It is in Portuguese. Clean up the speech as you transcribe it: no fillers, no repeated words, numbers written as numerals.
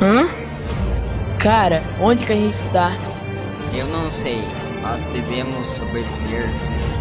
Hã? Cara, onde que a gente tá? Eu não sei. Nós devemos sobreviver juntos.